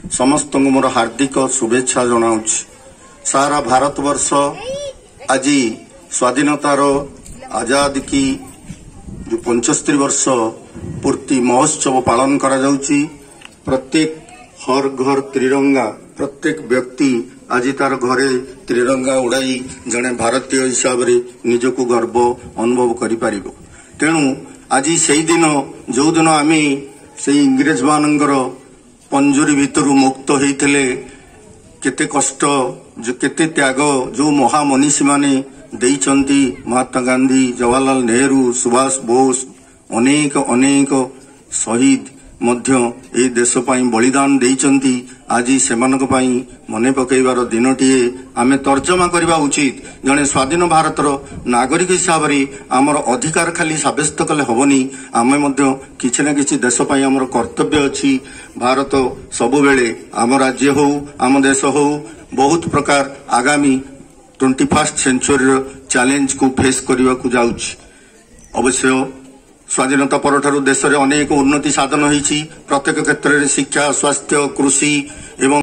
समस्त मोर हार्दिक शुभेच्छा जनाऊँ। सारा भारतवर्ष आज स्वाधीनतार आजादी की जो 75 वर्ष पूर्ति महोत्सव पालन करा जाउची। प्रत्येक हर घर त्रिरंगा, प्रत्येक व्यक्ति आज तार घरे त्रिरंगा उड़ाई जड़े भारतीय हिसाब से निजको गर्व अनुभव करिपार। तेणु आज से दिन जो दिन आम से इंग्रेज मानकर पंजुरी भितर मुक्त होते केते कष्ट जो केते त्याग जो महामनीषी माने देइचंती, महात्मा गांधी, जवाहरलाल नेहरू, सुभाष बोस अनेक अनेक शहीद मध्य ए देश पाई बलिदान देइचंती। आज सेमानक पाई मने पकईबार दिनटीए आमे तर्जमा करबा उचित। जने स्वाधीन भारतर नागरिक हिसाब रे आमर अधिकार खाली साब्यस्त कले हबनी, आमे मध्य किछि ना किछि देश पाई आमर कर्तव्य अछि। भारत सबुबेले आम राज्य हो आम देश हो बहुत प्रकार आगामी 21st सेंचुरी चैलेंज को फेस करने को जाउछि। अवश्य स्वाधीनता परठारु देश में अनेक उन्नति साधन होइछि। प्रत्येक क्षेत्र में शिक्षा, स्वास्थ्य, कृषि